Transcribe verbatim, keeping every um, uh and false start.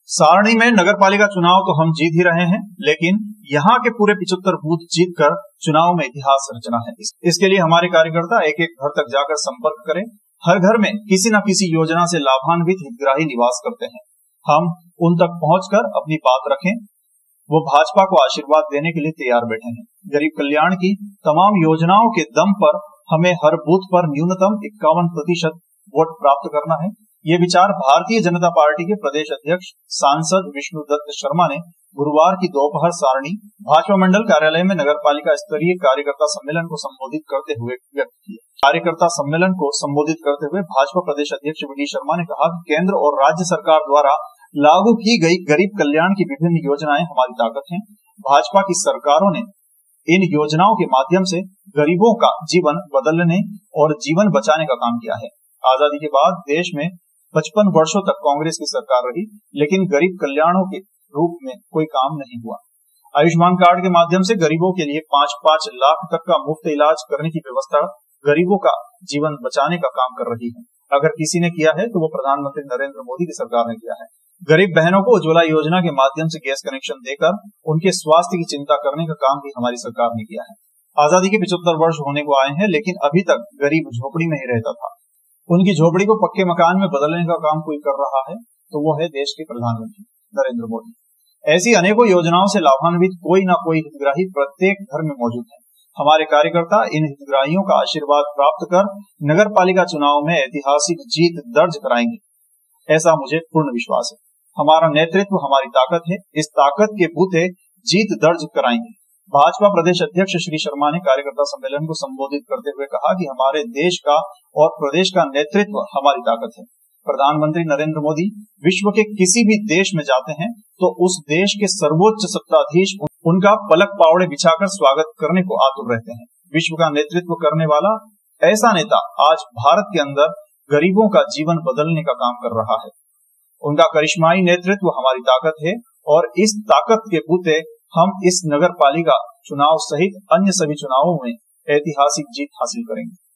सारणी में नगरपालिका चुनाव तो हम जीत ही रहे हैं, लेकिन यहाँ के पूरे पिछहत्तर बूथ जीतकर चुनाव में इतिहास रचना है। इस, इसके लिए हमारे कार्यकर्ता एक एक घर तक जाकर संपर्क करें। हर घर में किसी न किसी योजना से लाभान्वित हितग्राही निवास करते हैं। हम उन तक पहुंचकर अपनी बात रखें। वो भाजपा को आशीर्वाद देने के लिए तैयार बैठे हैं। गरीब कल्याण की तमाम योजनाओं के दम पर हमें हर बूथ पर न्यूनतम इक्यावन प्रतिशत वोट प्राप्त करना है। ये विचार भारतीय जनता पार्टी के प्रदेश अध्यक्ष सांसद विष्णु दत्त शर्मा ने गुरुवार की दोपहर सारणी भाजपा मंडल कार्यालय में नगरपालिका स्तरीय कार्यकर्ता सम्मेलन को संबोधित करते हुए व्यक्त किया। कार्यकर्ता सम्मेलन को संबोधित करते हुए भाजपा प्रदेश अध्यक्ष वी शर्मा ने कहा कि केंद्र और राज्य सरकार द्वारा लागू की गई गरीब कल्याण की विभिन्न योजनाएं हमारी ताकत हैं। भाजपा की सरकारों ने इन योजनाओं के माध्यम से गरीबों का जीवन बदलने और जीवन बचाने का काम किया है। आजादी के बाद देश में पचपन वर्षों तक कांग्रेस की सरकार रही, लेकिन गरीब कल्याणों के रूप में कोई काम नहीं हुआ। आयुष्मान कार्ड के माध्यम से गरीबों के लिए पांच पांच लाख तक का मुफ्त इलाज करने की व्यवस्था गरीबों का जीवन बचाने का काम कर रही है। अगर किसी ने किया है तो वो प्रधानमंत्री नरेंद्र मोदी की सरकार ने किया है। गरीब बहनों को उज्ज्वला योजना के माध्यम से गैस कनेक्शन देकर उनके स्वास्थ्य की चिंता करने का काम भी हमारी सरकार ने किया है। आजादी के पिछहत्तर वर्ष होने को आए हैं, लेकिन अभी तक गरीब झोपड़ी में ही रहता था। उनकी झोपड़ी को पक्के मकान में बदलने का काम कोई कर रहा है तो वो है देश के प्रधानमंत्री नरेंद्र मोदी। ऐसी अनेकों योजनाओं से लाभान्वित कोई ना कोई हितग्राही प्रत्येक घर में मौजूद है। हमारे कार्यकर्ता इन हितग्राहियों का आशीर्वाद प्राप्त कर नगर पालिका चुनाव में ऐतिहासिक जीत दर्ज कराएंगे, ऐसा मुझे पूर्ण विश्वास है। हमारा नेतृत्व हमारी ताकत है। इस ताकत के बूते जीत दर्ज कराएंगे। भाजपा प्रदेश अध्यक्ष श्री शर्मा ने कार्यकर्ता सम्मेलन को संबोधित करते हुए कहा कि हमारे देश का और प्रदेश का नेतृत्व हमारी ताकत है। प्रधानमंत्री नरेंद्र मोदी विश्व के किसी भी देश में जाते हैं तो उस देश के सर्वोच्च सत्ताधीश उनका पलक पावड़े बिछाकर स्वागत करने को आतुर रहते हैं। विश्व का नेतृत्व करने वाला ऐसा नेता आज भारत के अंदर गरीबों का जीवन बदलने का काम कर रहा है। उनका करिश्माई नेतृत्व हमारी ताकत है और इस ताकत के बूते हम इस नगर पालिका चुनाव सहित अन्य सभी चुनावों में ऐतिहासिक जीत हासिल करेंगे।